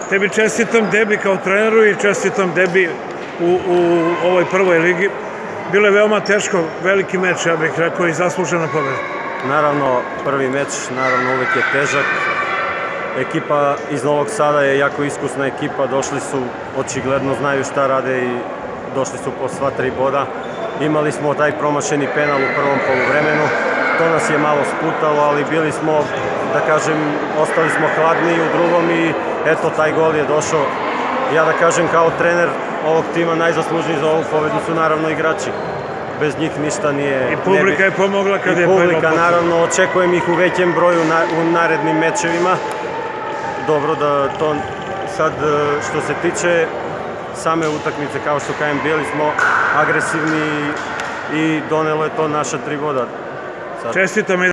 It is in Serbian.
Tebi čestitam debi kao treneru i čestitam debi u ovoj prvoj ligi. Bilo je veoma teško, veliki meč, ja bih rekao, i zaslužena pobjeda. Naravno, prvi meč, naravno, uvek je težak. Ekipa iz Novog Sada je jako iskusna ekipa, došli su, očigledno znaju šta rade i došli su po sva 3 boda. Imali smo taj promašeni penal u prvom poluvremenu, to nas je malo sputalo, ali bili smo, da kažem, ostali smo hladni u drugom i eto, taj gol je došao. Ja da kažem, kao trener ovog tima, najzaslužniji za ovu pobedu su naravno igrači. Bez njih ništa nije... I publika je pomogla kad je... I publika, naravno, očekujem ih u većem broju u narednim mečevima. Dobro da to sad, što se tiče same utakmice, kao što kažem, bili smo agresivni i donelo je to naša 3 boda. Čestitam.